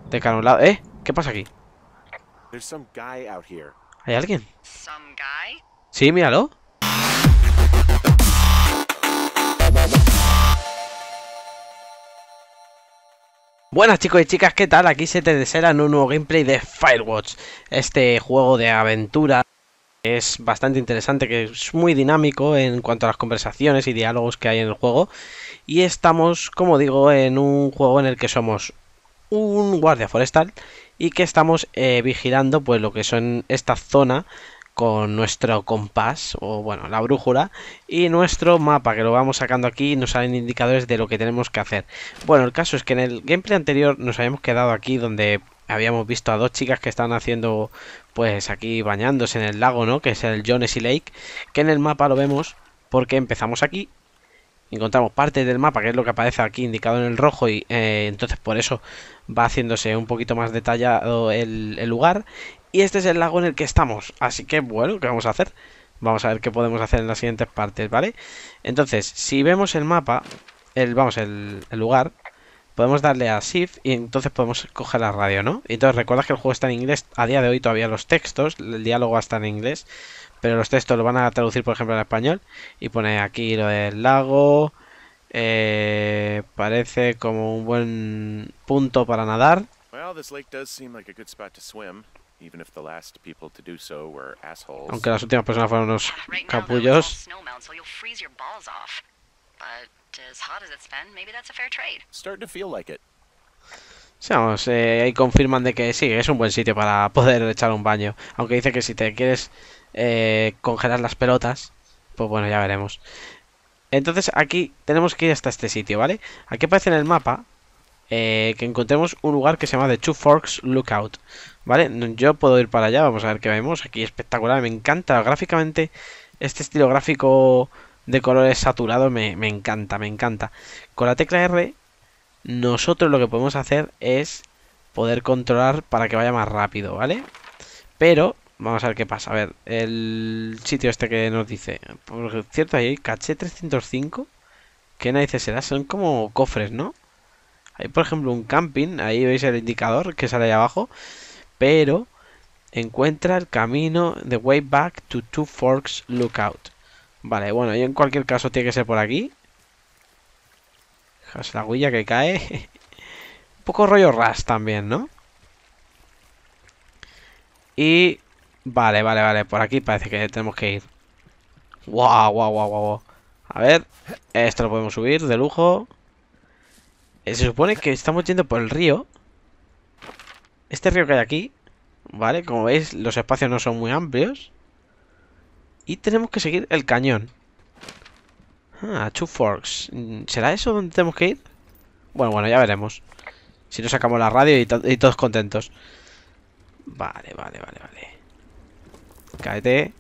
De cara a un lado. ¿Qué pasa aquí? There's some guy out here. ¿Hay alguien? Some guy? Sí, míralo. Buenas chicos y chicas, ¿qué tal? Aquí se te desea en un nuevo gameplay de Firewatch. Este juego de aventura es bastante interesante, que es muy dinámico en cuanto a las conversaciones y diálogos que hay en el juego. Y estamos, como digo, en un juego en el que somos un guardia forestal y que estamos vigilando pues lo que son esta zona con nuestro compás o bueno la brújula y nuestro mapa, que lo vamos sacando aquí y nos salen indicadores de lo que tenemos que hacer. Bueno, el caso es que en el gameplay anterior nos habíamos quedado aquí donde habíamos visto a dos chicas que estaban haciendo pues aquí bañándose en el lago, ¿no? Que es el Jonesy Lake, que en el mapa lo vemos porque empezamos aquí. Encontramos parte del mapa, que es lo que aparece aquí indicado en el rojo, y entonces por eso va haciéndose un poquito más detallado el lugar. Y este es el lago en el que estamos. Así que bueno, ¿qué vamos a hacer? Vamos a ver qué podemos hacer en las siguientes partes, ¿vale? Entonces, si vemos el mapa, el lugar, podemos darle a Shift y entonces podemos coger la radio, ¿no? Y entonces recuerda que el juego está en inglés. A día de hoy todavía los textos, el diálogo está en inglés, pero los textos lo van a traducir, por ejemplo, en español. Y pone aquí lo del lago. Parece como un buen punto para nadar. Well, this lake does seem like a good spot to swim, even if the last people to do so were assholes. Aunque las últimas personas fueron unos Right now, though, it's all capullos. snowmelt, so you'll freeze your balls off. But as hot as it's been, maybe that's a fair trade. Starting to feel like it. Sí, vamos, ahí confirman de que sí, es un buen sitio para poder echar un baño. Aunque dice que si te quieres congelar las pelotas, pues bueno, ya veremos. Entonces aquí tenemos que ir hasta este sitio, ¿vale? Aquí aparece en el mapa que encontremos un lugar que se llama The Two Forks Lookout, ¿vale? Yo puedo ir para allá, vamos a ver qué vemos. Aquí espectacular, me encanta gráficamente. Este estilo gráfico de colores saturados me encanta, me encanta. Con la tecla R nosotros lo que podemos hacer es poder controlar para que vaya más rápido, ¿vale? Pero vamos a ver qué pasa. A ver, el sitio este que nos dice, por cierto, ahí hay caché 305. ¿Qué narices será? Son como cofres, ¿no? Hay, por ejemplo, un camping. Ahí veis el indicador que sale ahí abajo. Pero encuentra el camino The Way Back to Two Forks Lookout. Vale, bueno, y en cualquier caso tiene que ser por aquí. Fijaos la huella que cae. Un poco rollo Rush también, ¿no? Y... Vale, por aquí parece que tenemos que ir. Guau. A ver, esto lo podemos subir de lujo. Se supone que estamos yendo por el río. Este río que hay aquí, ¿vale? Como veis, los espacios no son muy amplios. Y tenemos que seguir el cañón. Ah, Two Forks. ¿Será eso donde tenemos que ir? Bueno, ya veremos. Si no sacamos la radio y todos contentos. Vale. Cáete.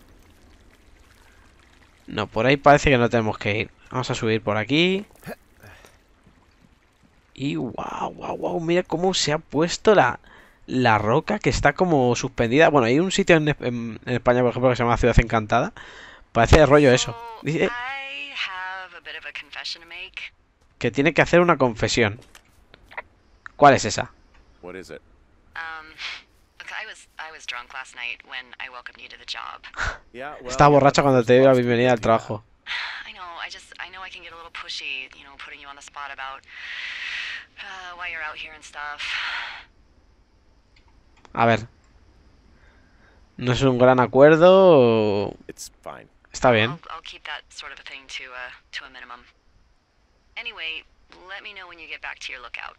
No, por ahí parece que no tenemos que ir. Vamos a subir por aquí. Y wow, mira cómo se ha puesto la roca, que está como suspendida. Bueno, hay un sitio en España, por ejemplo, que se llama Ciudad Encantada. Parece de rollo eso. So, Dice I have a bit of a confession to make. que tiene que hacer una confesión. ¿Cuál es esa? What is it? Look, I was drunk last night when I welcomed you to the job. Yeah, well, Estaba you're borracha not cuando the te dio la first bienvenida al to do that. trabajo. I know I can get a little pushy, putting you on the spot about why you're out here and stuff. A ver, no es un gran acuerdo. It's fine. Está bien. I'll keep that sort of a thing to a minimum. Anyway, let me know when you get back to your lookout.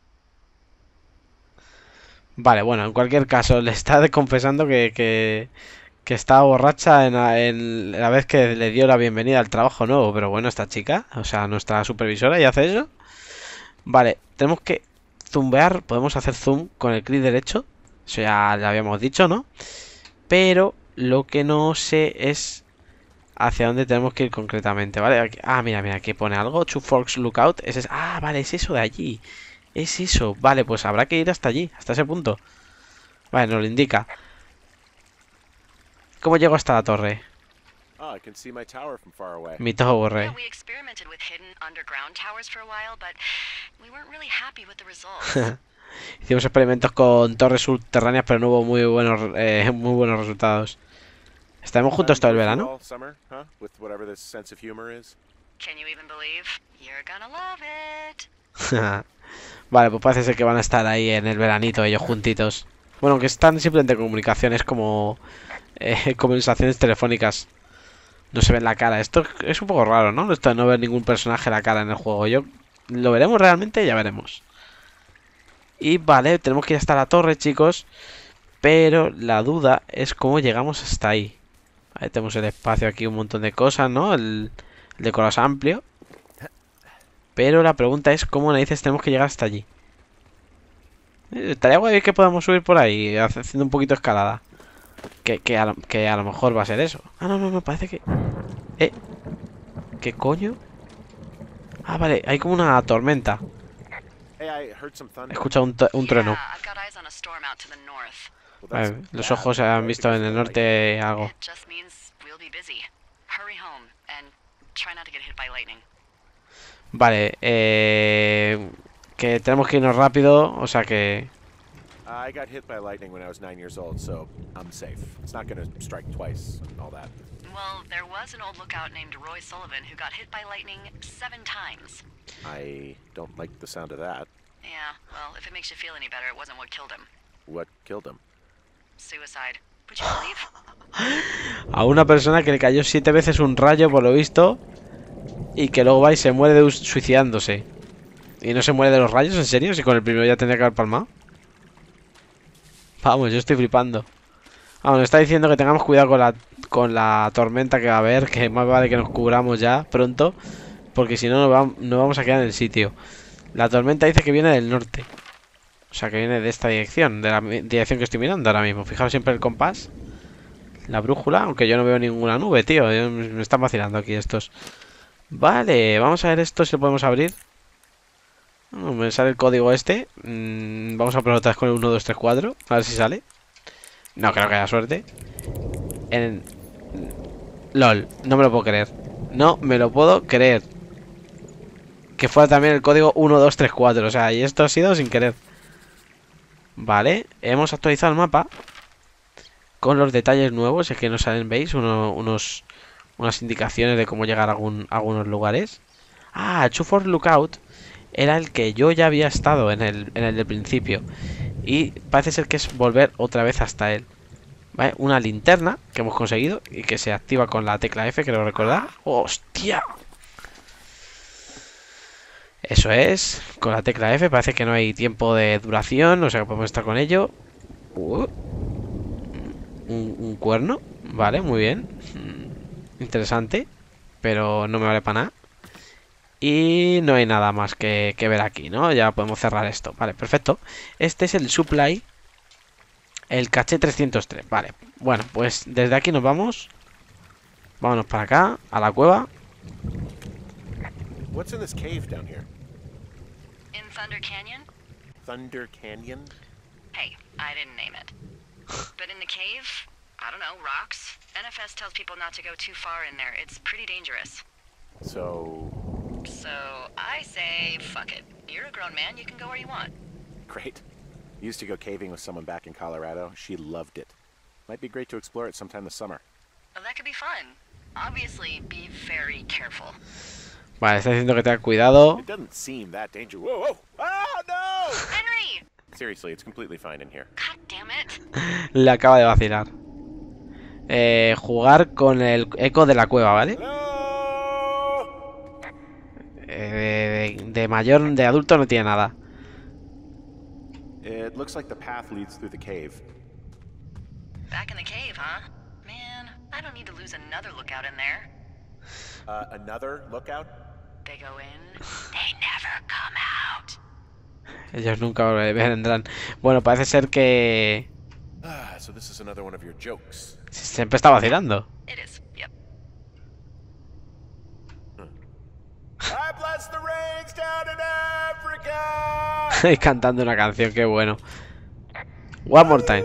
Vale, bueno, en cualquier caso, le está confesando que estaba borracha en la vez que le dio la bienvenida al trabajo nuevo. Pero bueno, esta chica, o sea, nuestra supervisora, ¿ya hace eso? Vale, tenemos que zoomear. Podemos hacer zoom con el clic derecho. Eso ya lo habíamos dicho, ¿no? Pero lo que no sé es hacia dónde tenemos que ir concretamente, ¿vale? Mira, aquí pone algo. Two Forks Lookout. Vale, es eso de allí. Es eso. Vale, pues habrá que ir hasta allí, hasta ese punto. Vale, nos lo indica. ¿Cómo llego hasta la torre? Oh, I can see my tower from far away. Mi torre. Yeah, we experimented with hidden underground towers for a while, but we weren't really happy with the results. Hicimos experimentos con torres subterráneas, pero no hubo muy buenos resultados. ¿Estaremos juntos todo el With you verano? all summer, huh? With whatever this sense of humor is. Can you even believe? You're gonna love it. Vale, pues parece ser que van a estar ahí en el veranito ellos juntitos. Bueno, que están simplemente en comunicaciones como conversaciones telefónicas. No se ven la cara. Esto es un poco raro, ¿no? Esto de no ver ningún personaje la cara en el juego. Lo veremos realmente, ya veremos. Y vale, tenemos que ir hasta la torre, chicos. Pero la duda es cómo llegamos hasta ahí. Ahí tenemos el espacio aquí, un montón de cosas, ¿no? El decorado es amplio. Pero la pregunta es cómo narices tenemos que llegar hasta allí. Estaría guay que podamos subir por ahí, haciendo un poquito de escalada. Que a lo mejor va a ser eso. Ah, no, parece que... ¿Qué coño? Ah, vale, hay como una tormenta. Hey, I heard some thunder. He escuchado un trueno. Yeah, I've got eyes on a storm out to the north. Well, that's Vale, los bad, ojos han visto en el because norte algo. It just means we'll be busy. Hurry home and try not to get hit by lightning. Vale, que tenemos que irnos rápido, o sea que... I got hit by lightning when I was 9 years old, so I'm safe. It's not gonna strike twice and all that. Well, there was an old lookout named Roy Sullivan who got hit by lightning 7 times. I don't like the sound of that. Yeah, well, if it makes you feel any better, it wasn't what killed him. What killed him? Suicide. Would you believe? A una persona que le cayó 7 veces un rayo, por lo visto, y que luego va y se muere suicidándose. ¿Y no se muere de los rayos? ¿En serio? Si con el primero ya tendría que haber palmado. Vamos, yo estoy flipando. Vamos, nos está diciendo que tengamos cuidado con la tormenta que va a haber, que más vale que nos cubramos ya pronto, porque si no nos vamos a quedar en el sitio. La tormenta dice que viene del norte. O sea, que viene de esta dirección, de la dirección que estoy mirando ahora mismo. Fijaos siempre el compás, la brújula, aunque yo no veo ninguna nube, tío. Me están vacilando aquí estos. Vale, vamos a ver esto si lo podemos abrir. Me sale el código este. Vamos a probar otra vez con el 1, 2, 3, 4. A ver si sale. No creo que haya suerte. LOL, no me lo puedo creer. No me lo puedo creer. Que fuera también el código 1, 2, 3, 4. O sea, y esto ha sido sin querer. Vale, hemos actualizado el mapa con los detalles nuevos. Es que nos salen, ¿veis? Unas indicaciones de cómo llegar a algunos lugares. Ah, Two for Lookout era el que yo ya había estado en el del principio. Y parece ser que es volver otra vez hasta él. ¿Vale? Una linterna que hemos conseguido y que se activa con la tecla F, creo recordar. ¡Hostia! Eso es, con la tecla F. Parece que no hay tiempo de duración, o sea que podemos estar con ello. Un cuerno. Vale, muy bien. Interesante, pero no me vale para nada. Y no hay nada más que ver aquí, ¿no? Ya podemos cerrar esto. Vale, perfecto. Este es el supply. El caché 303. Vale, bueno, pues desde aquí nos vamos. Vámonos para acá, a la cueva. What's in this cave down here? In Thunder Canyon? Thunder Canyon? Hey, I didn't name it. But in the cave, I don't know, rocks. NFS tells people not to go too far in there. It's pretty dangerous. So I say, fuck it. You're a grown man, you can go where you want. great. Used to go caving with someone back in Colorado. She loved it. Might be great to explore it sometime this summer. Well, that could be fun. Obviously, be very careful. Vale, está diciendo que tenga cuidado. It doesn't seem that dangerous. Whoa, whoa! Oh, no! Henry! Seriously, it's completely fine in here. God damn it. Le acaba de vacilar. Jugar con el eco de la cueva, ¿vale? No! De adulto no tiene nada. It looks like the path leads through the cave. Back in the cave, huh? Man, I don't need to lose another lookout in there. Another lookout? They go in, they never come out. Ellos nunca vendrán. Bueno, parece ser que So this is another one of your jokes. siempre está vacilando. It is, yep. I bless the rains down in Africa! Y cantando una canción, qué bueno. One more time.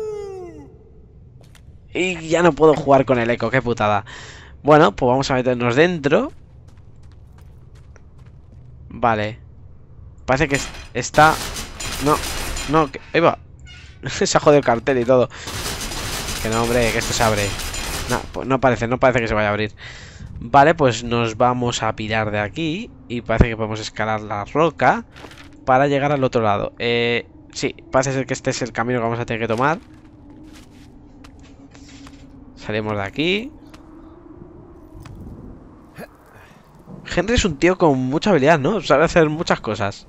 Y ya no puedo jugar con el eco, qué putada. Bueno, pues vamos a meternos dentro. Vale. Parece que está No, no, que... ahí va. Se ha jodido el cartel y todo. Que no, hombre, que esto se abre. No, pues no parece que se vaya a abrir. Vale, pues nos vamos a pirar de aquí. Y parece que podemos escalar la roca para llegar al otro lado. Sí, parece ser que este es el camino que vamos a tener que tomar. Salimos de aquí. Henry es un tío con mucha habilidad, ¿no? Sabe hacer muchas cosas.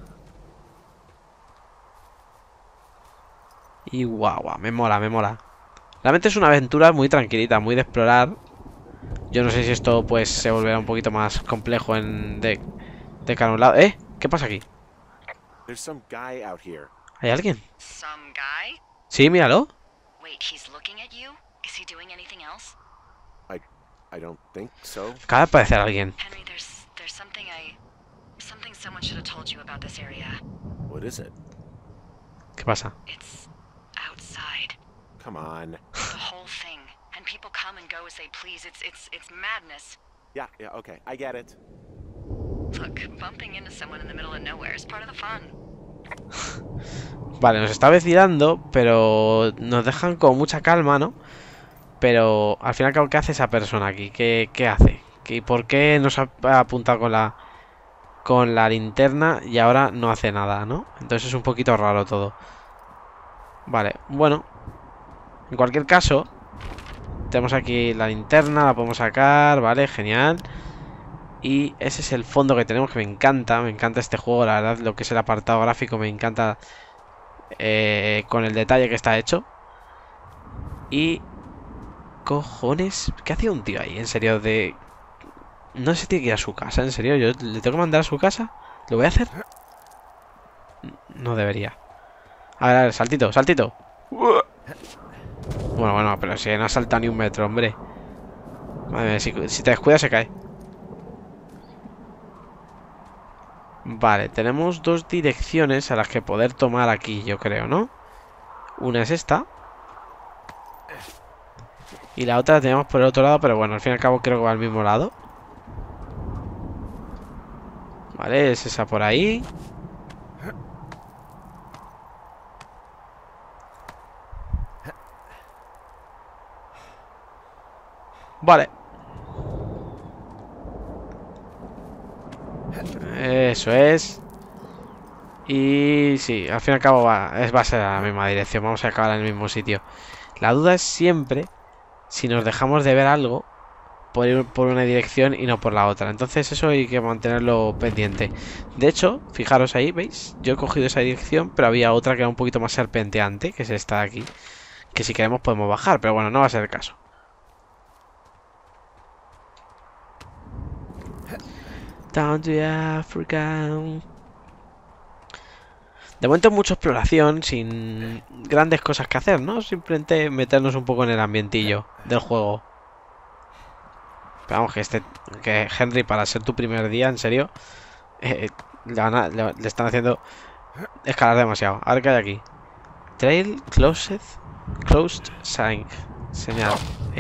Y guau, me mola, me mola. Realmente es una aventura muy tranquilita, muy de explorar. Yo no sé si esto pues se volverá un poquito más complejo de cada un lado. ¿Qué pasa aquí? There's some guy out here. ¿Hay alguien? Some guy? Sí, míralo. Wait, he's looking at you? Is he doing anything else? I don't think so. Acaba de aparecer alguien. Henry, there's something someone should have told you about this area. What is it? ¿Qué pasa? It's outside. Come on. The whole thing. And people come and go as they please. It's madness. Yeah, okay. I get it. Look, bumping into someone in the middle of nowhere is part of the fun. Vale, nos está vacilando, pero nos dejan con mucha calma, ¿no? Pero al final, ¿qué hace esa persona aquí? ¿Qué hace? ¿Por qué nos ha apuntado con la linterna y ahora no hace nada, ¿no? Entonces es un poquito raro todo. Vale, bueno. En cualquier caso, tenemos aquí la linterna, la podemos sacar, vale, genial. Y ese es el fondo que tenemos, que me encanta este juego, la verdad, lo que es el apartado gráfico me encanta con el detalle que está hecho. Y... cojones, ¿qué hacía un tío ahí? En serio, no se tiene que ir a su casa, en serio, yo le tengo que mandar a su casa. ¿Lo voy a hacer? No debería. A ver, saltito, saltito. Bueno, pero si no ha saltado ni un metro, hombre. Madre mía, si te descuidas se cae. Vale, tenemos dos direcciones a las que poder tomar aquí, yo creo, ¿no? Una es esta. Y la otra la tenemos por el otro lado, pero bueno, al fin y al cabo creo que va al mismo lado. Vale, es esa por ahí. Vale. Eso es. Y sí, al fin y al cabo va a ser a la misma dirección. Vamos a acabar en el mismo sitio. La duda es siempre si nos dejamos de ver algo por ir por una dirección y no por la otra. Entonces eso hay que mantenerlo pendiente. De hecho, fijaros ahí, ¿veis? Yo he cogido esa dirección, pero había otra que era un poquito más serpenteante, que es esta de aquí. Que si queremos podemos bajar, pero bueno, no va a ser el caso. Down to Africa. De momento mucha exploración, sin grandes cosas que hacer, ¿no? Simplemente meternos un poco en el ambientillo del juego. Pero vamos, que Henry, para ser tu primer día, en serio, le están haciendo escalar demasiado. A ver qué hay aquí. Trail closed sign. Señal.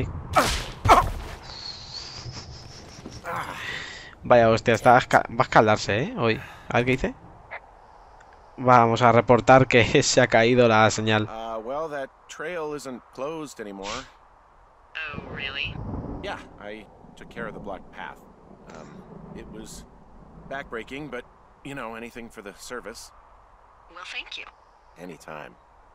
Vaya hostia, va a escalarse, ¿eh? Hoy. A ver qué dice. Vamos a reportar que se ha caído la señal. Well, that trail isn't closed anymore. Oh, really? Yeah, I took care of the blocked path. It was backbreaking, but, you know, anything for the service. Well, thank you. Anytime.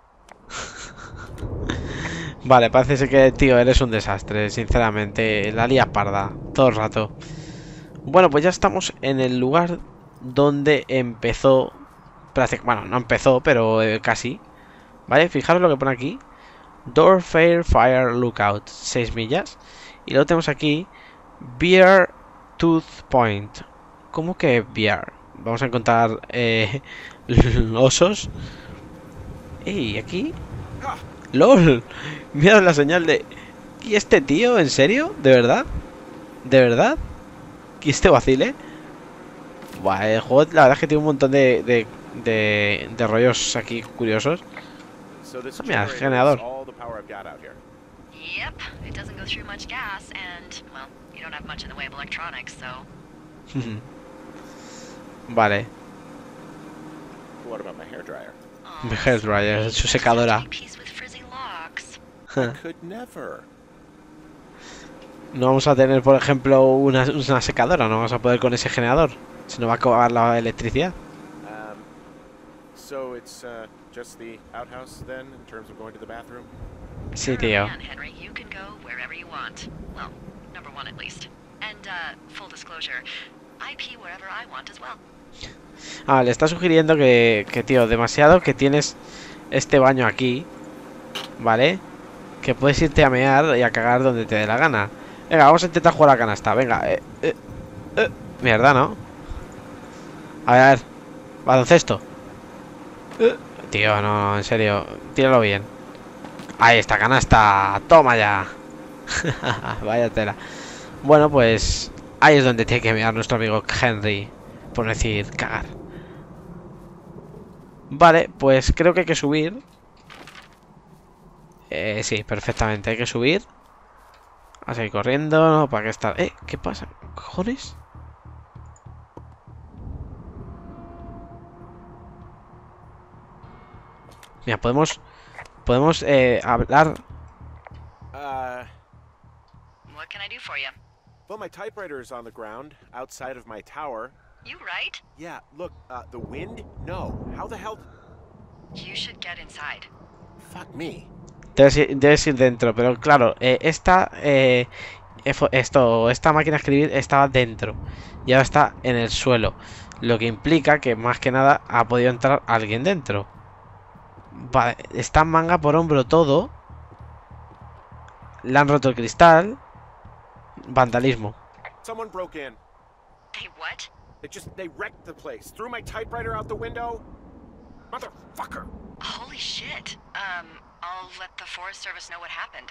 Vale, parece ser que, tío, eres un desastre, sinceramente. La lías parda, todo el rato. Bueno, pues ya estamos en el lugar donde empezó... Bueno, no empezó, pero casi. Vale, fijaros lo que pone aquí. Door Fair Fire Lookout, 6 millas. Y luego tenemos aquí Bear Tooth Point. ¿Cómo que Bear? Vamos a encontrar osos. Y aquí ¡LOL! Mira la señal de... ¿Y este tío? ¿En serio? ¿De verdad? ¿De verdad? ¿Y este vacile? Buah, el juego la verdad es que tiene un montón de rollos aquí curiosos. Mira, el generador. Yep, it doesn't go through much gas, and, well, you don't have much in the way of electronics, so... Vale. What about my hairdryer? Mi hairdryer, su secadora. Piece with frizzy locks. Could never. No vamos a tener, por ejemplo, una secadora. No vamos a poder con ese generador. Se nos va a acabar la electricidad. So it's just the outhouse then, in terms of going to the bathroom? Sí, You're a tío. man, Henry. You can go wherever you want. Well, number one at least. And full disclosure, I pee wherever I want as well. Ah, le está sugiriendo que, tío, demasiado que tienes este baño aquí, ¿vale? Que puedes irte a mear y a cagar donde te dé la gana. Venga, vamos a intentar jugar a la canasta. Venga, mierda, ¿no? A ver, baloncesto. Tío, no, en serio, tíralo bien. Ahí está, canasta. Toma ya. Vaya tela. Bueno, pues ahí es donde tiene que mirar nuestro amigo Henry. Por no decir cagar. Vale, pues creo que hay que subir. Sí, perfectamente, hay que subir. A seguir corriendo, no, ¿para qué estar? ¿Qué pasa? ¿Cojones? Mira, podemos hablar. What can I do for you? Well, my typewriter is on the ground, outside of my tower. You right? Yeah, look, the wind? No. How the hell? You should get inside. Fuck me. Debes ir dentro, pero claro, esta máquina de escribir estaba dentro y ahora está en el suelo, lo que implica que más que nada ha podido entrar alguien dentro. Vale, está manga por hombro todo. Le han roto el cristal. Vandalismo. Someone broke in. Hey, what? They wrecked the place. Threw my typewriter out the window. Motherfucker. Holy shit. I'll let the Forest Service know what happened.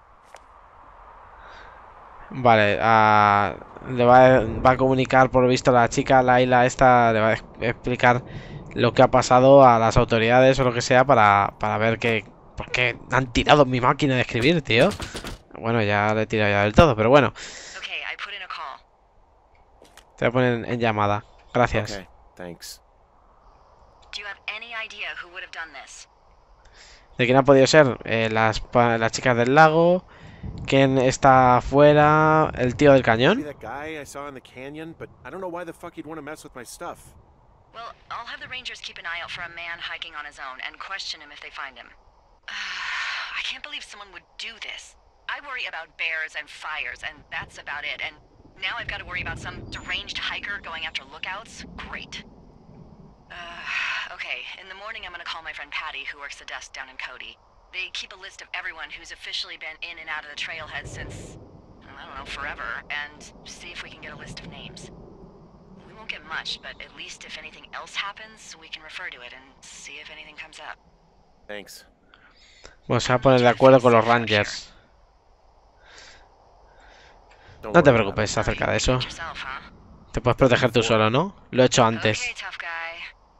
Vale, le va a comunicar, por lo visto, la chica, Laila esta, le va a explicar lo que ha pasado a las autoridades o lo que sea para ver por qué han tirado mi máquina de escribir, tío. Bueno, ya le he tirado ya del todo, pero bueno. Okay, I put in a call. Te voy a poner en llamada. Gracias. Okay, thanks. Do you have any idea who would have done this? ¿De quién ha podido ser? Las chicas del lago. ¿Quién está afuera? ¿El tío del Maybe cañón? that guy I saw in the canyon, but I don't know why the fuck he'd want to mess with my stuff. Well, I'll have the Rangers keep an eye out for a man hiking on his own and question him if they find him. I can't believe someone would do this. I worry about bears and fires, and that's about it. And now I've got to worry about some deranged hiker going after lookouts? Great. Okay, in the morning I'm gonna call my friend Patty, who works the desk down in Cody. They keep a list of everyone who's officially been in and out of the trailhead since, I don't know, forever, and see if we can get a list of names. We won't get much, but at least if anything else happens, we can refer to it and see if anything comes up. Thanks. Vamos a poner de acuerdo con los Rangers. Don't No te worry about preocupes it. acerca de eso. Yourself, huh? Te puedes proteger tú solo, ¿no? Lo he hecho antes. Okay, tough guy.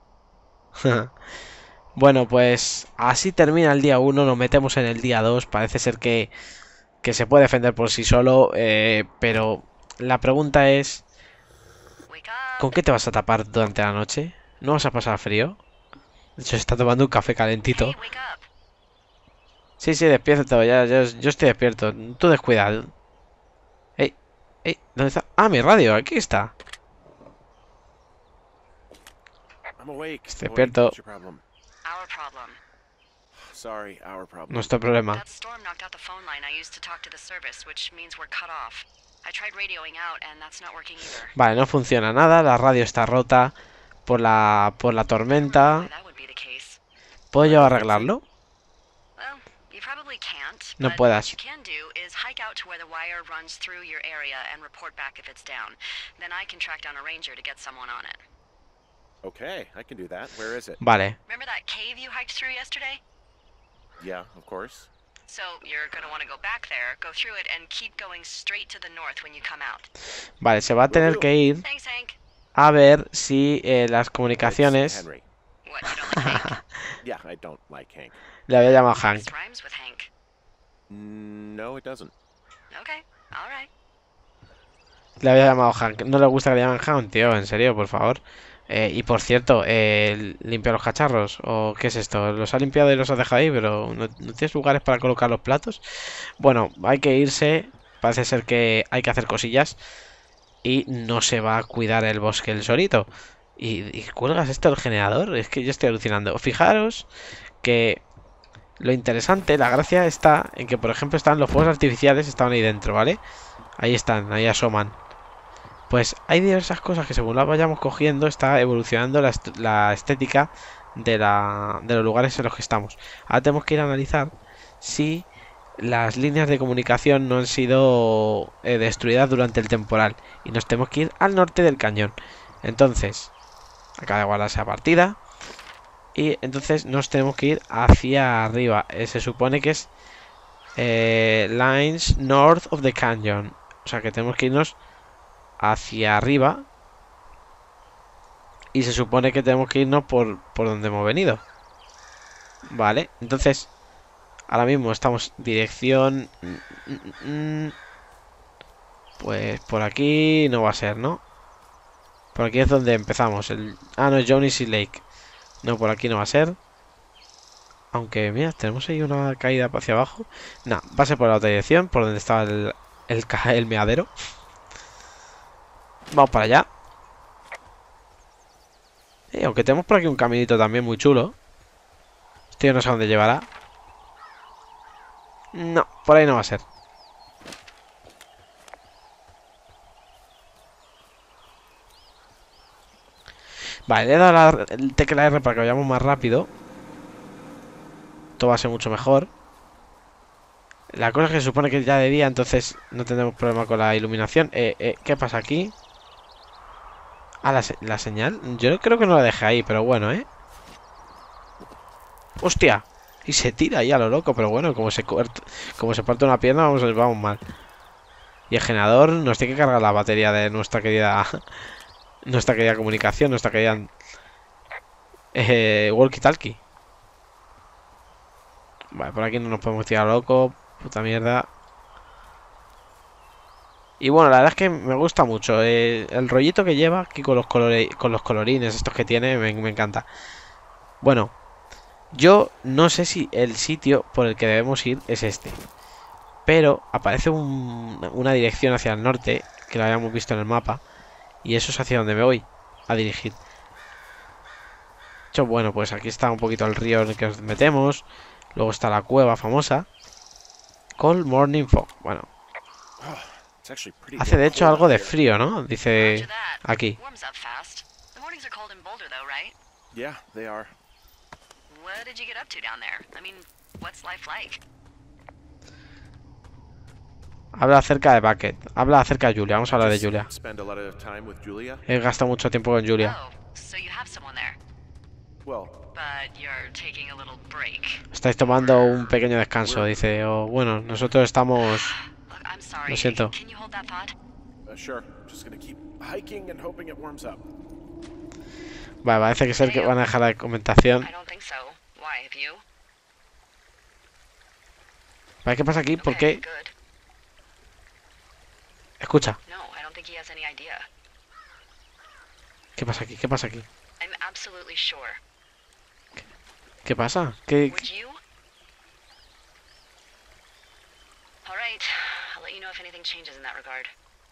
Bueno, pues así termina el día 1. Nos metemos en el día 2. Parece ser que se puede defender por sí solo. Pero la pregunta es: Wake up. ¿con qué te vas a tapar durante la noche? ¿No vas a pasar frío? De hecho, se está tomando un café calentito. Hey, wake up. Sí, sí, despierto. Ya, yo estoy despierto. Tú descuida. Ey, ¿dónde está? Ah, mi radio. Aquí está. I'm awake. Estoy Awake. despierto. What's your problem? Our problem. Sorry, our problem. Nuestro problema. That storm knocked out the phone line I used to talk to the service, which means we're cut off. I tried radioing out, and that's not working either. Vale, no funciona nada. La radio está rota por la tormenta. Why that would be the case. ¿Puedo yo arreglarlo? Well, you probably can't. No but puedas. What you can do is hike out to where the wire runs through your area and report back if it's down. Then I can track down a ranger to get someone on it. Okay, I can do that. Where is it? Vale. Remember that cave you hiked through yesterday? Yeah, of course. So you're gonna want to go back there, go through it, and keep going straight to the north when you come out. Vale, se va a tener que ir Thanks, Hank. a ver si las It's comunicaciones... Henry. What, you don't like Hank? Yeah, I don't like Hank. Le había llamado Hank. This rhymes with Hank. No, it doesn't. Okay, all right. Le había llamado Hank. No le gusta que le llamen Hank, tío. En serio, por favor. Y por cierto, ¿limpia los cacharros? ¿O qué es esto? ¿Los ha limpiado y los ha dejado ahí? Pero ¿no tienes lugares para colocar los platos? Bueno, hay que irse. Parece ser que hay que hacer cosillas. Y no se va a cuidar el bosque el solito. ¿Y cuelgas esto del generador? Es que yo estoy alucinando. Fijaros que lo interesante, la gracia está en que, por ejemplo, están los fuegos artificiales, estaban ahí dentro, ¿vale? Ahí están, ahí asoman. Pues hay diversas cosas que según las vayamos cogiendo está evolucionando la estética de los lugares en los que estamos. Ahora tenemos que ir a analizar si las líneas de comunicación no han sido destruidas durante el temporal. Y nos tenemos que ir al norte del cañón. Entonces, acaba de guardarse la partida. Y entonces nos tenemos que ir hacia arriba. Se supone que es Lines North of the Canyon. O sea que tenemos que irnos hacia arriba. Y se supone que tenemos que irnos por donde hemos venido. Vale, entonces ahora mismo estamos dirección... Pues por aquí no va a ser, ¿no? Por aquí es donde empezamos. Ah, no, es Johnny's Lake. No, por aquí no va a ser. Aunque, mira, tenemos ahí una caída hacia abajo. No, va a ser por la otra dirección, por donde estaba el meadero. Vamos para allá. Aunque tenemos por aquí un caminito también muy chulo. Esto yo no sé a dónde llevará. No, por ahí no va a ser. Vale, le he dado el tecla R para que vayamos más rápido. Todo va a ser mucho mejor. La cosa es que se supone que es ya de día, entonces no tendremos problema con la iluminación. ¿Qué pasa aquí? Ah, la señal. Yo creo que no la dejé ahí, pero bueno, ¿eh? ¡Hostia! Y se tira ahí a lo loco, pero bueno, como se parte una pierna, vamos mal. Y el generador nos tiene que cargar la batería de nuestra querida comunicación, nuestra querida walkie-talkie. Vale, por aquí no nos podemos tirar loco. Puta mierda. Y bueno, la verdad es que me gusta mucho. El rollito que lleva aquí con los colorines estos que tiene, me encanta. Bueno, yo no sé si el sitio por el que debemos ir es este. Pero aparece una dirección hacia el norte, que lo habíamos visto en el mapa. Y eso es hacia donde me voy a dirigir. De hecho, bueno, pues aquí está un poquito el río en el que nos metemos. Luego está la cueva famosa. Cold Morning Fog. Bueno. Hace de hecho algo de frío, ¿no? Dice aquí. Yeah, they are. What did you get up to down there? I mean, what's life like? Habla acerca de Bucket. Habla acerca de Julia. Vamos a hablar de Julia. Spend a lot of time with Julia. He gastado mucho tiempo con Julia. Oh, so you have someone there. Well, But you're taking a little break. Estáis tomando un pequeño descanso, dice. O bueno, nosotros estamos... Look, I'm sorry. Lo siento. Can you hold that thought? sure. Just gonna keep hiking and hoping it warms up. Vale, parece que ser que van a dejar la comentación. I don't think so. Why, have you? Vale, ¿qué pasa aquí? ¿Por Okay, qué? good. Escucha. No, I don't think he has any idea. ¿Qué pasa aquí? ¿Qué pasa aquí? I'm absolutely sure. ¿Qué pasa? ¿Qué...? Would you? All right. I'll let you know if anything changes in that regard.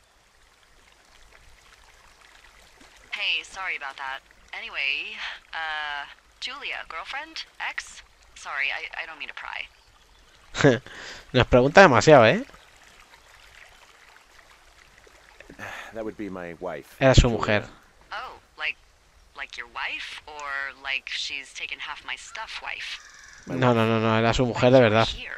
Hey, sorry about that. Anyway, Julia, girlfriend? Ex? Sorry, I don't mean to pry. Nos pregunta demasiado, ¿eh? That would be my wife. Era su mujer. Oh, like your wife? Or like she's taken half my stuff wife? No, no, no, no, era su mujer de verdad. Here.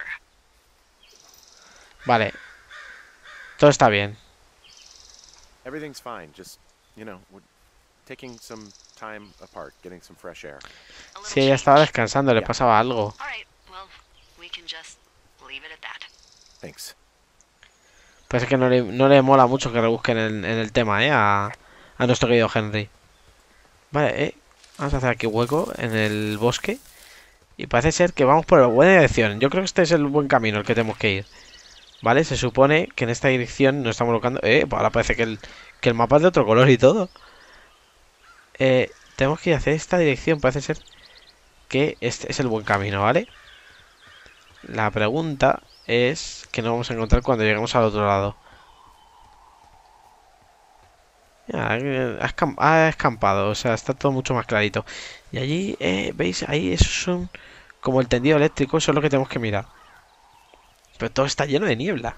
Vale. Todo está bien. Everything's fine. Just, we're taking some time apart, getting some fresh air. A little Si ella estaba change. descansando, le Ya. pasaba algo. All right, well, we can just leave it at that. Thanks. Parece que no le mola mucho que rebusquen en el tema, ¿eh? A nuestro querido Henry. Vale, vamos a hacer aquí hueco en el bosque. Y parece ser que vamos por la buena dirección. Yo creo que este es el buen camino el que tenemos que ir. Vale, se supone que en esta dirección nos estamos colocando... pues ahora parece que el mapa es de otro color y todo. tenemos que ir hacia esta dirección. Parece ser que este es el buen camino, ¿vale? La pregunta es que nos vamos a encontrar cuando lleguemos al otro lado. Ya, ha escampado, o sea, está todo mucho más clarito. Y allí, ¿veis? Ahí esos son como el tendido eléctrico, eso es lo que tenemos que mirar. Pero todo está lleno de niebla.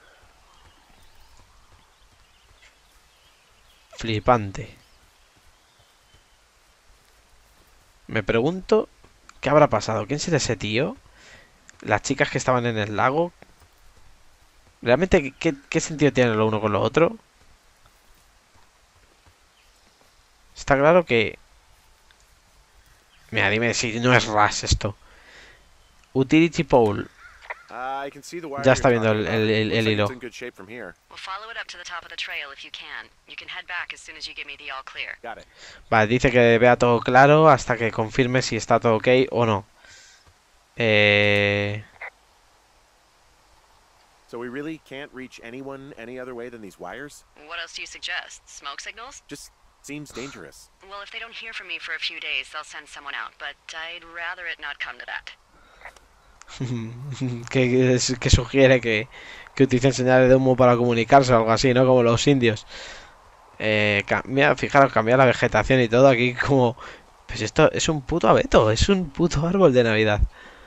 Flipante. Me pregunto qué habrá pasado. ¿Quién será ese tío? Las chicas que estaban en el lago. ¿Realmente qué sentido tiene lo uno con lo otro? Está claro que... Mira, dime si no es Rush esto. Utility Pole. I can see the wire Ya you're está viendo talking about. el Looks like it's hilo. in good shape from here. We'll follow it up to the top of the trail if you can. You can head back as soon as you give me the all clear. Got it. Vale, dice que vea todo claro hasta que confirme si está todo ok o no. So we really can't reach anyone any other way than these wires? What else do you suggest? Smoke signals? Just seems dangerous. Well, if they don't hear from me for a few days, they'll send someone out, but I'd rather it not come to that. que sugiere que utilicen señales de humo para comunicarse o algo así, ¿no? Como los indios. Mira, fijaros, cambiar la vegetación y todo aquí como... Pues esto es un puto abeto, es un puto árbol de Navidad.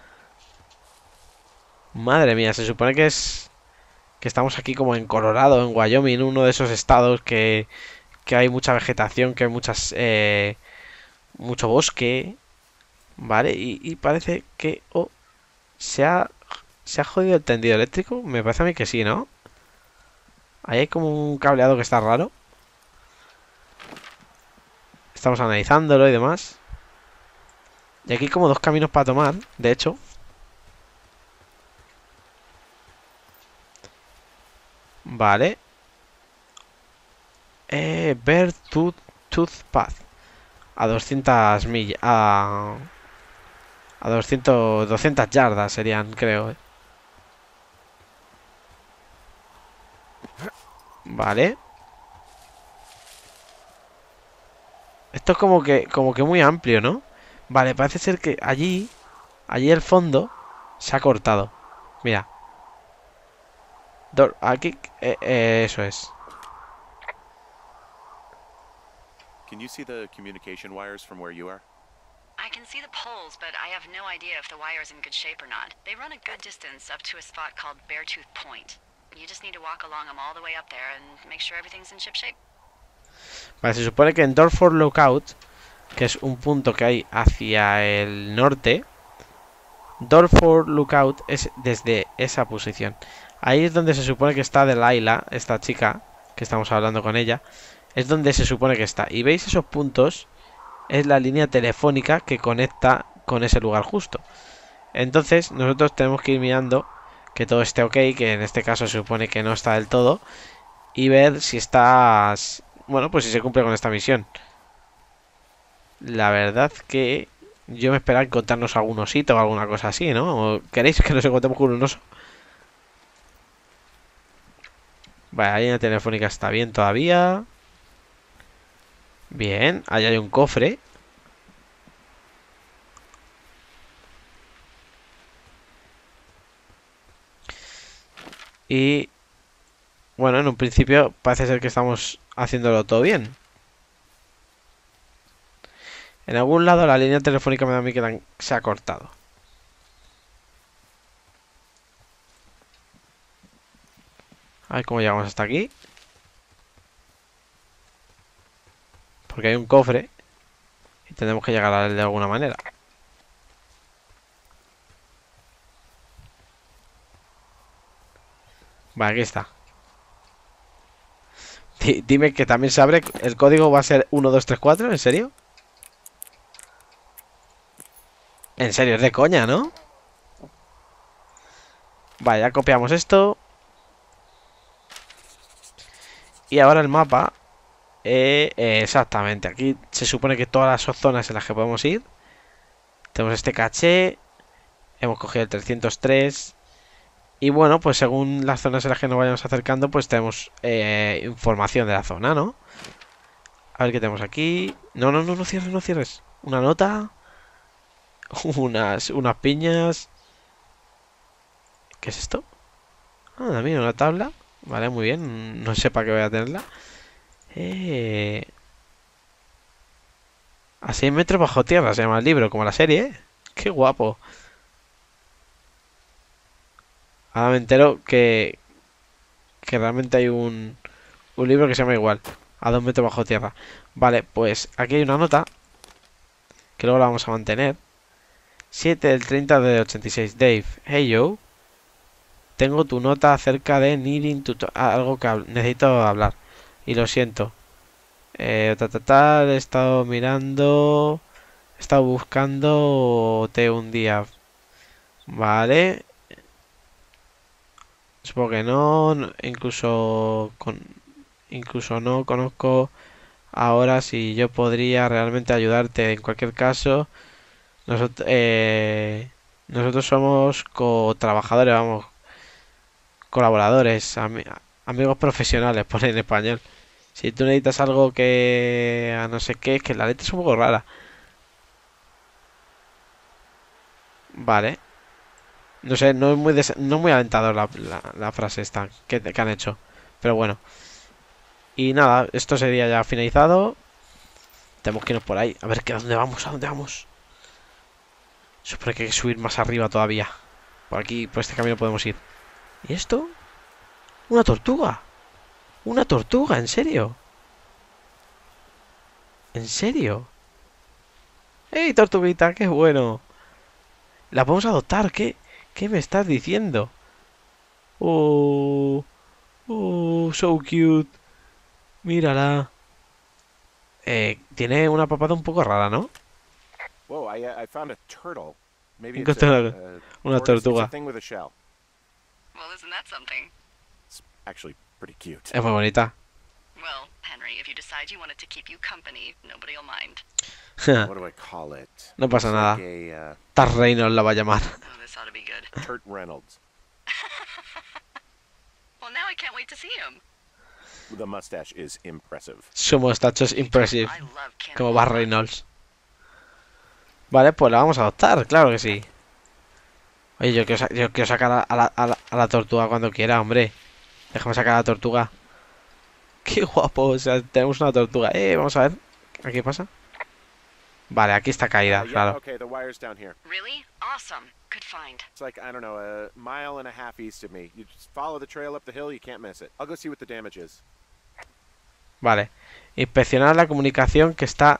Madre mía, se supone que es... Que estamos aquí como en Colorado, en Wyoming, uno de esos estados que hay mucha vegetación, que hay mucho bosque, ¿vale? Y parece que se ha jodido el tendido eléctrico. Me parece a mí que sí, ¿no? Ahí hay como un cableado que está raro. Estamos analizándolo y demás. Y aquí hay como dos caminos para tomar, de hecho. Vale. Bear Tooth Path. A 200 millas. A 200 yardas serían, creo. Vale. Esto es como que muy amplio, ¿no? Vale, parece ser que allí el fondo se ha cortado. Mira. Aquí, eso es. Can you see the communication wires from where you are? I can see the poles, but I have no idea if the wire's in good shape or not. They run a good distance up to a spot called Beartooth Point. You just need to walk along them all the way up there and make sure everything's in shipshape. Vale, se supone que en Dorford Lookout, que es un punto que hay hacia el norte, Dorford Lookout es desde esa posición. Ahí es donde se supone que está Delilah, esta chica, que estamos hablando con ella. Es donde se supone que está. Y veis esos puntos, es la línea telefónica que conecta con ese lugar justo. Entonces nosotros tenemos que ir mirando que todo esté ok, que en este caso se supone que no está del todo, y ver si está... Bueno, pues si se cumple con esta misión. La verdad que yo me esperaba encontrarnos algún osito o alguna cosa así, ¿no? ¿O queréis que nos encontremos con un oso? Vale, la línea telefónica está bien todavía. Bien, ahí hay un cofre. Y... Bueno, en un principio parece ser que estamos haciéndolo todo bien. En algún lado la línea telefónica me da a mí que se ha cortado. A ver cómo llegamos hasta aquí. Porque hay un cofre y tenemos que llegar a él de alguna manera. Vale, aquí está. Dime que también se abre. El código va a ser 1234, ¿en serio? En serio, es de coña, ¿no? Vale, ya copiamos esto. Y ahora el mapa. Exactamente, aquí se supone que todas las zonas en las que podemos ir. Tenemos este caché. Hemos cogido el 303. Y bueno, pues según las zonas en las que nos vayamos acercando, pues tenemos información de la zona, ¿no? A ver qué tenemos aquí. No, no, no, no cierres, no cierres. Una nota. Unas piñas. ¿Qué es esto? Ah, mira, una tabla. Vale, muy bien. No sé para qué voy a tenerla. A 6 metros bajo tierra se llama el libro, como la serie, ¿eh? Qué guapo. Ahora me entero que realmente hay un libro que se llama igual. A 2 metros bajo tierra. Vale, pues aquí hay una nota. Que luego la vamos a mantener. 7 del 30 de 86. Dave, hey yo. Tengo tu nota acerca de needing algo que necesito hablar. Y lo siento. He estado mirando. He estado buscándote un día. Vale. Supongo que incluso no conozco ahora si yo podría realmente ayudarte. En cualquier caso, nosotros somos co-trabajadores, vamos, colaboradores, amigos profesionales, pone en español. Si tú necesitas algo que a no sé qué, es que la letra es un poco rara. Vale. No sé, no es muy alentador la frase esta que han hecho. Pero bueno. Y nada, esto sería ya finalizado. Tenemos que irnos por ahí. A ver, ¿a dónde vamos? ¿A dónde vamos? Supone que hay que subir más arriba todavía. Por aquí, por este camino podemos ir. ¿Y esto? ¡Una tortuga! ¡Una tortuga! ¿En serio? ¿En serio? ¡Ey, tortuguita! ¡Qué bueno! La podemos adoptar. ¿Qué me estás diciendo? Oh, oh, so cute. Mírala. Tiene una papada un poco rara, ¿no? Whoa, I found a turtle. Maybe it's Encontré una tortoise. It's a tortuga. thing with a shell. Well, isn't that something? It's actually pretty cute. Es muy bonita. Well, Henry, if you decide you want it to keep you company, nobody will mind. What do I call it? No pasa It's nada. like a Taz Reynolds la va a llamar. Oh, this ought to be good. Turt Reynolds. Well, now I can't wait to see him. The mustache is impressive. Su mostacho es impressive. I love Como Cannonball Bart Run. Reynolds. Vale, pues la vamos a adoptar, claro que sí. Oye, yo quiero sacar a la tortuga cuando quiera, hombre. Déjame sacar a la tortuga. Qué guapo, o sea, tenemos una tortuga. Vamos a ver. ¿Aquí pasa? Vale, aquí está caída, Yeah, claro. okay, the wire's down here. Really? Awesome. Good find. It's like, I don't know, a mile and a half east of me. You just follow the trail up the hill, you can't miss it. I'll go see what the damage is. Vale. Inspeccionar la comunicación que está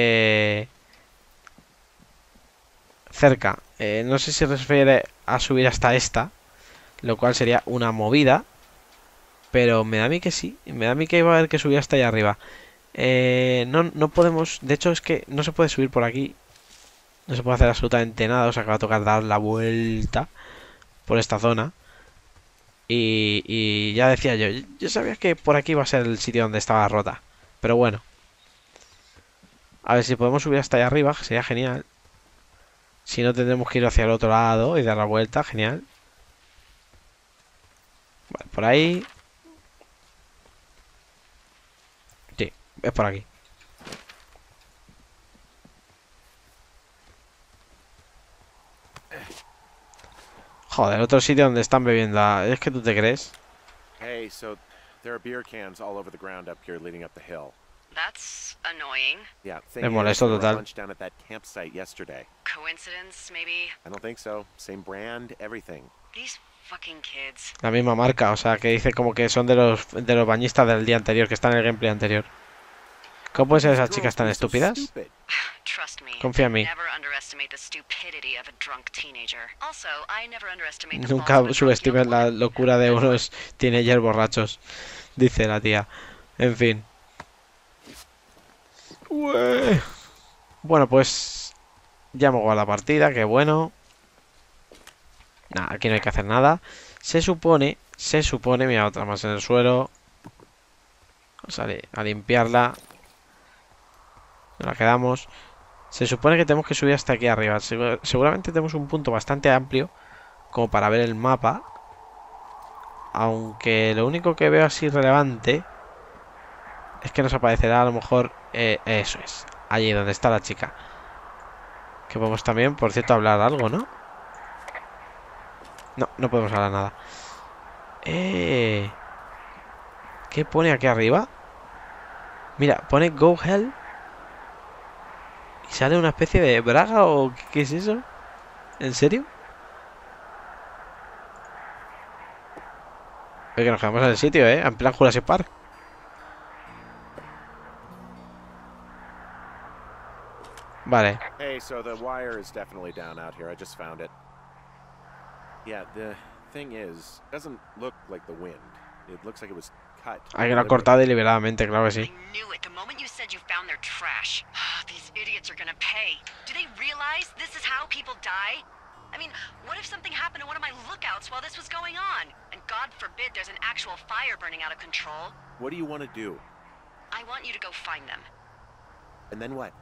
cerca. No sé si se refiere a subir hasta esta, lo cual sería una movida. Pero me da a mí que sí. Me da a mí que iba a haber que subir hasta allá arriba. No podemos. De hecho, es que no se puede subir por aquí. No se puede hacer absolutamente nada. O sea que va a tocar dar la vuelta por esta zona. Y ya decía yo sabía que por aquí iba a ser el sitio donde estaba rota. Pero bueno. A ver si podemos subir hasta allá arriba, sería genial. Si no, tendremos que ir hacia el otro lado y dar la vuelta, genial. Vale, por ahí. Sí, es por aquí. Joder, otro sitio donde están bebiendo. ¿Es que tú te crees? Hey, so there are beer cans all over the ground up here leading up the hill. That's annoying. Yeah, Me thing is, molesto there were a total. bunch down at that campsite yesterday. Coincidence, maybe? I don't think so. Same brand, everything. These fucking kids. La misma marca, o sea, que dice como que son de los bañistas del día anterior, que están en el gameplay anterior. ¿Cómo pueden ser esas chicas tan estúpidas? Trust me. Confía en mí. Never underestimate the stupidity of a drunk teenager. Also, I never underestimate the Nunca balls of a drunk subestimes young la woman. locura de unos teenagers borrachos, dice la tía. En fin. Ué. Bueno, pues ya hemos jugado la partida, qué bueno. Nada, aquí no hay que hacer nada. Se supone, mira, otra más en el suelo. Vamos a limpiarla. Nos la quedamos. Se supone que tenemos que subir hasta aquí arriba. Seguramente tenemos un punto bastante amplio como para ver el mapa. Aunque lo único que veo así relevante es que nos aparecerá a lo mejor Eso es. Allí donde está la chica. Que podemos también, por cierto, hablar algo, ¿no? No, no podemos hablar nada. ¿Qué pone aquí arriba? Mira, pone Go Hell. ¿Y sale una especie de braga o qué es eso? ¿En serio? Oye, que nos quedamos en el sitio, ¿eh? En plan Jurassic Park. Vale. Hey, so the wire is definitely down out here. I just found it. Yeah, the thing is, it doesn't look like the wind. It looks like it was cut. Alguien lo ha cortado deliberadamente, claro que sí. I knew it. The moment you said you found their trash. These idiots are gonna pay. Do they realize this is how people die? I mean, what if something happened to one of my lookouts while this was going on? And God forbid there's an actual fire burning out of control. What do you want to do? I want you to go find them. And then what?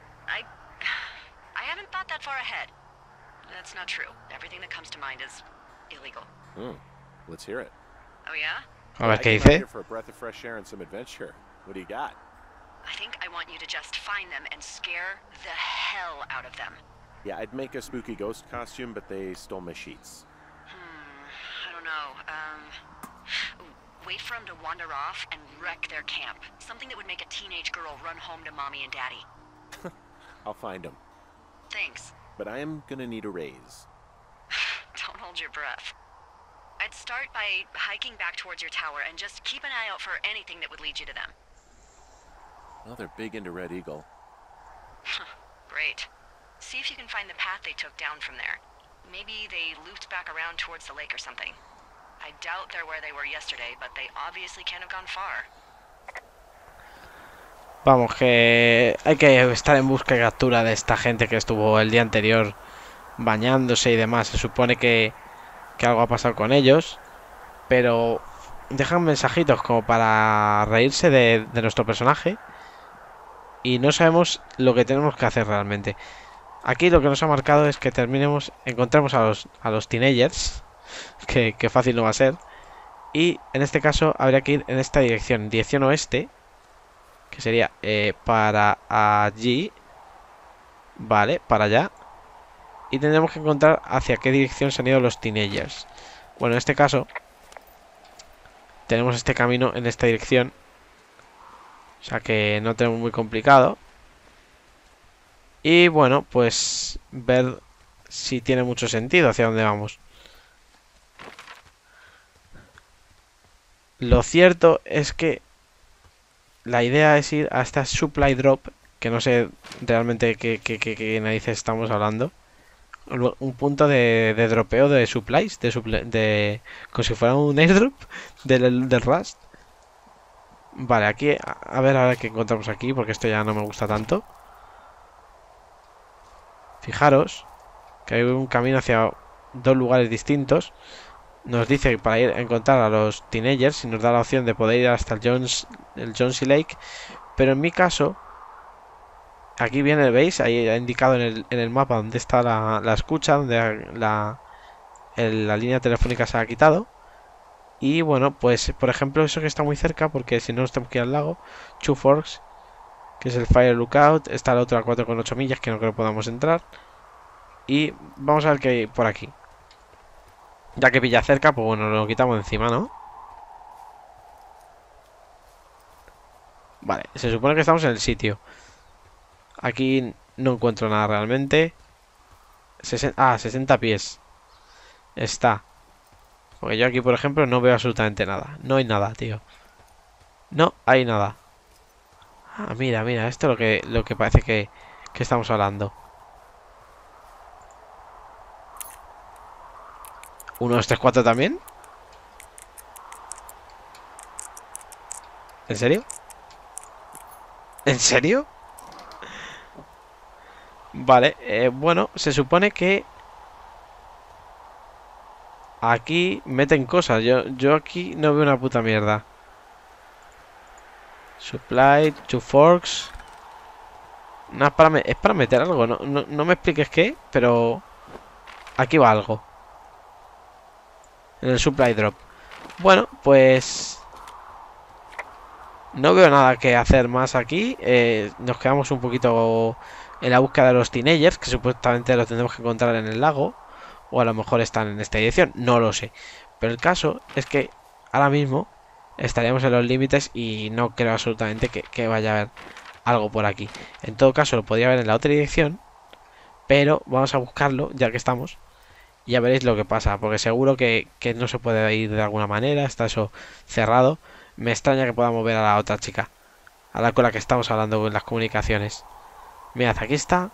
I haven't thought that far ahead. That's not true. Everything that comes to mind is illegal. Let's hear it. Oh yeah? A ver I qué came out dice. here for a breath of fresh air and some adventure. What do you got? I think I want you to just find them and scare the hell out of them. Yeah, I'd make a spooky ghost costume, but they stole my sheets. I don't know. Wait for them to wander off and wreck their camp. Something that would make a teenage girl run home to mommy and daddy. I'll find them. Thanks. But I am gonna need a raise. Don't hold your breath. I'd start by hiking back towards your tower and just keep an eye out for anything that would lead you to them. Well, they're big into Red Eagle. Great. See if you can find the path they took down from there. Maybe they looped back around towards the lake or something. I doubt they're where they were yesterday, but they obviously can't have gone far. Vamos, que hay que estar en busca y captura de esta gente que estuvo el día anterior bañándose y demás. Se supone que algo ha pasado con ellos, pero dejan mensajitos como para reírse de nuestro personaje y no sabemos lo que tenemos que hacer realmente. Aquí lo que nos ha marcado es que encontremos a los teenagers, que fácil no va a ser, y en este caso habría que ir en esta dirección oeste, que sería para allí, vale, para allá, y tendremos que encontrar hacia qué dirección se han ido los teenagers. Bueno, en este caso tenemos este camino en esta dirección, o sea que no tenemos muy complicado. Y bueno, pues ver si tiene mucho sentido hacia dónde vamos. Lo cierto es que la idea es ir a esta supply drop, que no sé realmente qué narices estamos hablando. Un punto de dropeo de supplies, como si fuera un airdrop del Rust. Vale, aquí, a ver ahora qué encontramos aquí, porque esto ya no me gusta tanto. Fijaros que hay un camino hacia dos lugares distintos. Nos dice que para ir a encontrar a los teenagers y nos da la opción de poder ir hasta el Jonesy Lake. Pero en mi caso, aquí viene, ¿veis? Ahí ha indicado en el mapa donde está la escucha, donde la línea telefónica se ha quitado. Y bueno, pues por ejemplo eso que está muy cerca, porque si no nos tenemos que ir al lago. Two Forks, que es el Fire Lookout. Está la otra a 4,8 millas, que no creo que podamos entrar. Y vamos a ver qué hay por aquí. Ya que pilla cerca, pues bueno, lo quitamos encima, ¿no? Vale, se supone que estamos en el sitio. Aquí no encuentro nada realmente. 60 pies. Está. Porque yo aquí, por ejemplo, no veo absolutamente nada. No hay nada, tío. No hay nada. Ah, mira, esto es lo que parece que estamos hablando. 1, 2, 3, 4 también. ¿En serio? ¿En serio? Vale, bueno, se supone que aquí meten cosas. Yo aquí no veo una puta mierda. Supply, Two Forks. No, es para meter algo. No me expliques qué, pero aquí va algo. En el supply drop. Bueno, pues No veo nada que hacer más aquí. Nos quedamos un poquito en la búsqueda de los teenagers, que supuestamente los tendremos que encontrar en el lago. O a lo mejor están en esta dirección, no lo sé. Pero el caso es que ahora mismo estaríamos en los límites y no creo absolutamente que vaya a haber algo por aquí. En todo caso, lo podría ver en la otra dirección, pero vamos a buscarlo ya que estamos. Y ya veréis lo que pasa, porque seguro que no se puede ir de alguna manera, está eso cerrado. Me extraña que podamos ver a la otra chica, a la con la que estamos hablando en las comunicaciones. Mirad, aquí está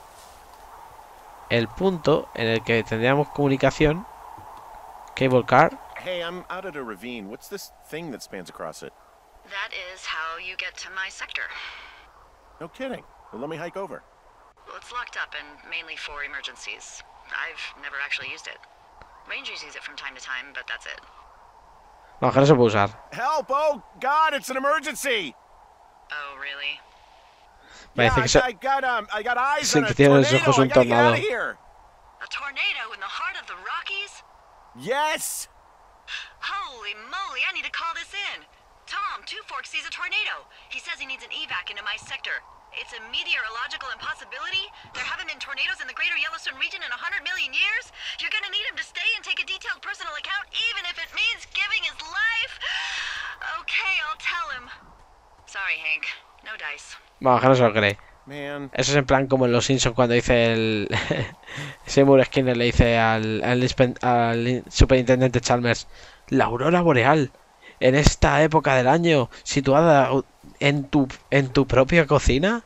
el punto en el que tendríamos comunicación. Cable car. Hey, I'm out at a ravine. What's this thing that spans across it? That is how you get to my sector. No kidding. Well, let me hike over. Well, it's locked up and mainly for emergencies. I've never actually used it. Rangers use it from time to time, but that's it. No, que no se puede usar. Help! Oh God, it's an emergency! Oh, really? Parece Yeah, que se... I got eyes Sí, on que a tiene los tornado. ojos I un gotta get out tornado. of here. A tornado in the heart of the Rockies? Yes. Holy moly, I need to call this in. Tom, Two Forks sees a tornado. He says he needs an evac into my sector. It's a meteorological impossibility. There haven't been tornadoes in the greater Yellowstone region in 100 million years. You're gonna need him to stay and take a detailed personal account, even if it means giving his life. Okay, I'll tell him. Sorry, Hank. No dice. Vamos, que no se lo cree. Man. Eso es en plan como en Los Simpsons cuando dice el... Seymour Skinner le dice al superintendente Chalmers: la aurora boreal, en esta época del año, situada en tu propia cocina.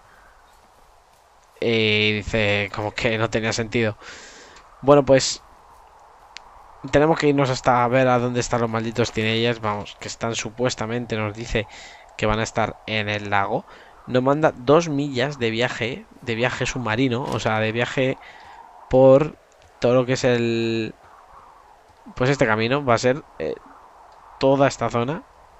Y dice como que no tenía sentido. Bueno, pues tenemos que irnos hasta ver a dónde están los malditos teenagers. Vamos, que están supuestamente, nos dice que van a estar en el lago. Nos manda 2 millas de viaje submarino, o sea, de viaje por todo lo que es el... Pues este camino va a ser toda esta zona.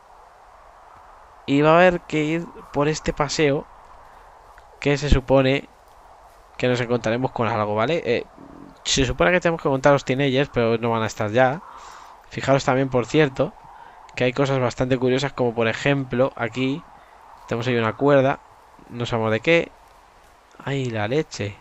Y va a haber que ir por este paseo que se supone que nos encontraremos con algo, ¿vale? Se supone que tenemos que encontrar a los teenagers, pero no van a estar ya. Fijaros también, por cierto, que hay cosas bastante curiosas, como por ejemplo, aquí tenemos ahí una cuerda, no sabemos de qué. ¡Ay, la leche!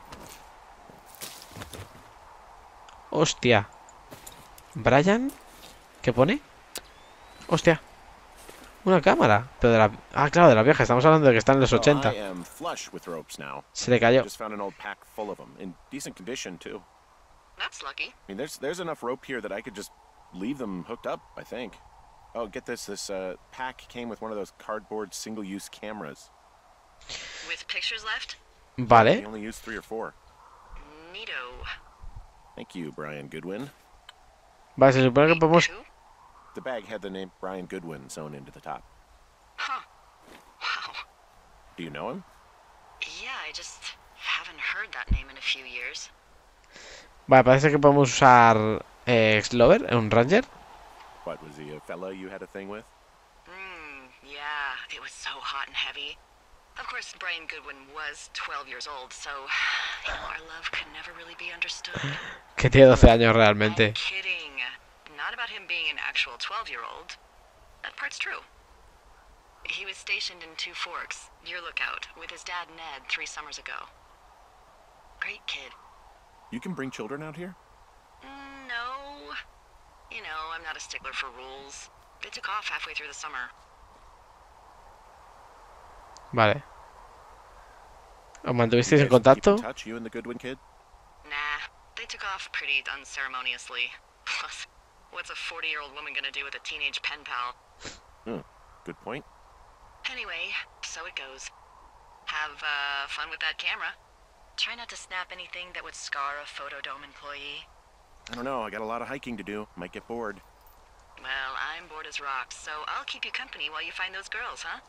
¡Hostia! ¿Brian? ¿Qué pone? ¡Hostia! Una cámara. Pero de la... Ah, claro, de la vieja. Estamos hablando de que está en los 80. I am flush with ropes now. Se le cayó. Just found an old pack full of them in decent condition too. That's lucky. I mean, there's enough rope here that I could just leave them hooked up, I think. Oh, get this. This pack came with one of those cardboard single-use cameras. With pictures left? They Vale. only use 3 or 4. Neato. Thank you, Brian Goodwin. Vale, se supone que podemos... Who? The bag had the name Brian Goodwin sewn into the top. Huh. Wow. Do you know him? Yeah, I just haven't heard that name in a few years. Vale, parece que podemos usar... Slover, un Ranger. What, was he a fella you had a thing with? Yeah, it was so hot and heavy. Of course, Brian Goodwin was 12 years old, so, our love could never really be understood. Que tiene 12 años I'm realmente. kidding. Not about him being an actual 12-year-old. That part's true. He was stationed in Two Forks, your lookout, with his dad Ned 3 summers ago. Great kid. You can bring children out here? No. You know, I'm not a stickler for rules. They took off halfway through the summer. Vale. ¿Os mantuvisteis You en guys keep contacto? in touch, you and the Goodwin kid? Nah, they took off pretty unceremoniously. Plus, what's a 40-year-old woman gonna do with a teenage pen pal? Good point. Anyway, so it goes. Have fun with that camera. Try not to snap anything that would scar a Photodome employee. I don't know, I got a lot of hiking to do. Might get bored. Well, I'm bored as rocks, so I'll keep you company while you find those girls, huh?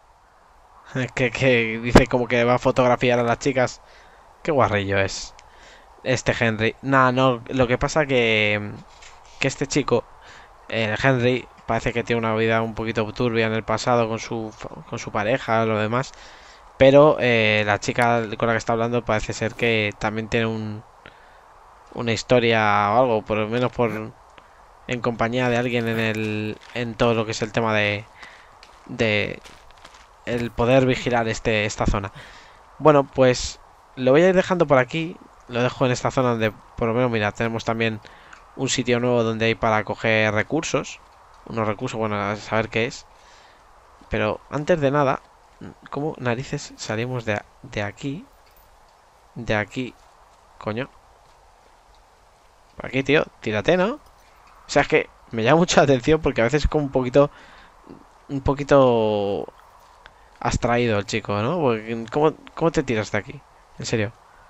Que dice como que va a fotografiar a las chicas. Qué guarrillo es este Henry. Nah, no, lo que pasa que este chico, el Henry, parece que tiene una vida un poquito turbia en el pasado con su pareja, lo demás. Pero la chica con la que está hablando parece ser que también tiene una historia o algo, por lo menos en compañía de alguien en todo lo que es el tema de el poder vigilar esta zona. Bueno, pues lo voy a ir dejando por aquí. Lo dejo en esta zona donde, por lo menos, mira, tenemos también un sitio nuevo donde hay para coger recursos. Unos recursos, bueno, a saber qué es. Pero antes de nada, ¿cómo narices salimos de aquí? De aquí, coño. Por aquí, tío, tírate, ¿no? O sea, es que me llama mucho la atención porque a veces es como un poquito abstraído el chico, ¿no? Porque, ¿cómo te tiras de aquí? En serio.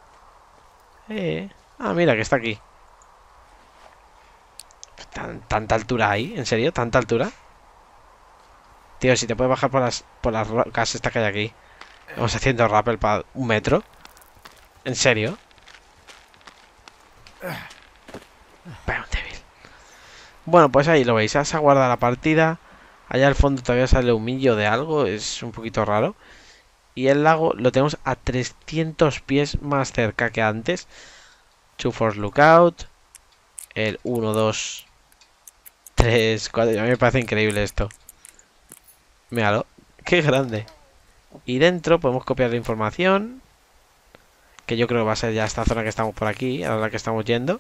Ah, mira, que está aquí. ¿Tanta altura ahí? ¿En serio? ¿Tanta altura? Tío, si te puedes bajar por las rocas esta que hay aquí. Vamos haciendo rappel para 1 metro. ¿En serio? Pero un débil. Bueno, pues ahí lo veis. Ya se guarda la partida. Allá al fondo todavía sale un millo de algo. Es un poquito raro. Y el lago lo tenemos a 300 pies más cerca que antes. 2 Force Lookout. El 1, 2, 3, 4. A mí me parece increíble esto. Míralo. Qué grande. Y dentro podemos copiar la información. Que yo creo que va a ser ya esta zona que estamos por aquí. A la que estamos yendo.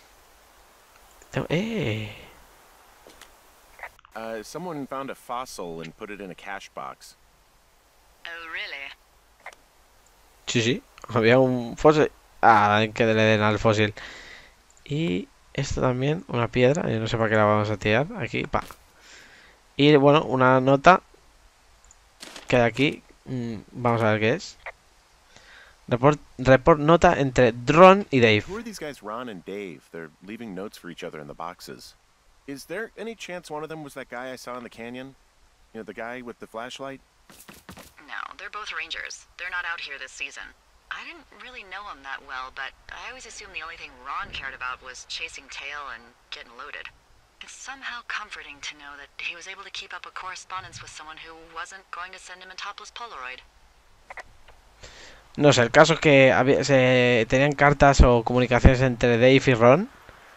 Someone found a fossil and put it in a cache box. Oh, really? Sí, sí. Había un fósil. Ah, que le den al fósil. Y esto también, una piedra. Yo no sé para qué la vamos a tirar. Aquí, pa. Y bueno, una nota que hay aquí. Vamos a ver qué es. Report nota entre Ron y Dave. Who are these guys, Ron and Dave? They're leaving notes for each other in the boxes. Is there any chance one of them was that guy I saw in the canyon? You know, the guy with the flashlight? No, they're both rangers. They're not out here this season. I didn't really know him that well, but I always assumed the only thing Ron cared about was chasing tail and getting loaded. It's somehow comforting to know that he was able to keep up a correspondence with someone who wasn't going to send him a topless Polaroid. No sé, el caso es que se tenían cartas o comunicaciones entre Dave y Ron.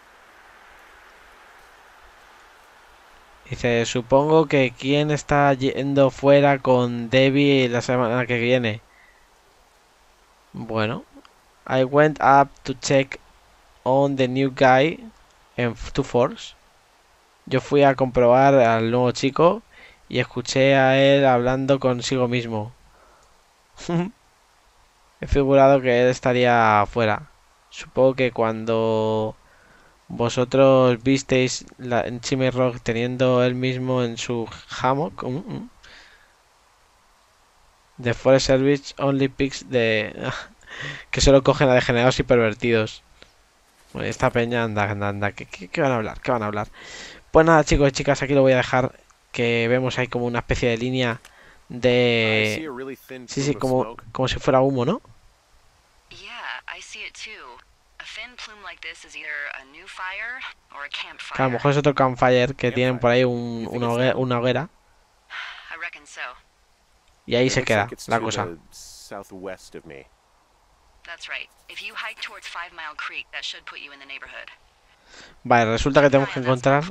Dice, supongo que quién está yendo fuera con Debbie la semana que viene. Bueno, I went up to check on the new guy en 2 Force. Yo fui a comprobar al nuevo chico y escuché a él hablando consigo mismo. He figurado que él estaría afuera. Supongo que cuando vosotros visteis en Chimney Rock teniendo él mismo en su hammock. The Forest Service only picks de que solo cogen a degenerados y pervertidos. Bueno, esta peña anda. ¿Qué van a hablar? ¿Qué van a hablar? Pues nada, chicos y chicas, aquí lo voy a dejar. Que vemos ahí como una especie de línea de... Sí, como si fuera humo, ¿no? Que a lo mejor es otro campfire que tienen por ahí una hoguera. Y ahí se queda la cosa. Vale, resulta que tenemos que encontrar...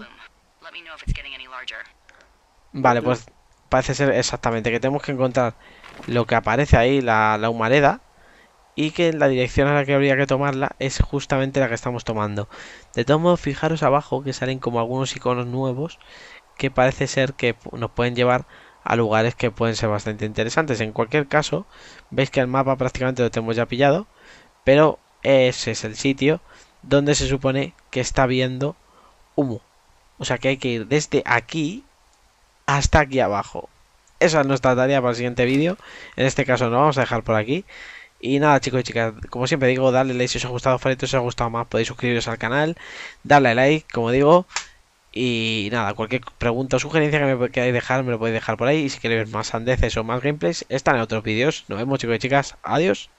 Vale, pues parece ser exactamente que tenemos que encontrar lo que aparece ahí, la humareda, y que la dirección a la que habría que tomarla es justamente la que estamos tomando. De todos modos, fijaros abajo que salen como algunos iconos nuevos que parece ser que nos pueden llevar a lugares que pueden ser bastante interesantes. En cualquier caso, veis que el mapa prácticamente lo tenemos ya pillado, pero ese es el sitio donde se supone que está viendo humo. O sea que hay que ir desde aquí hasta aquí abajo. Esa es nuestra tarea para el siguiente vídeo. En este caso lo vamos a dejar por aquí. Y nada, chicos y chicas, como siempre digo, darle like si os ha gustado, favoritos si os ha gustado más, podéis suscribiros al canal, darle like, como digo. Y nada, cualquier pregunta o sugerencia que me queráis dejar, me lo podéis dejar por ahí. Y si queréis ver más sandeces o más gameplays, están en otros vídeos. Nos vemos, chicos y chicas, adiós.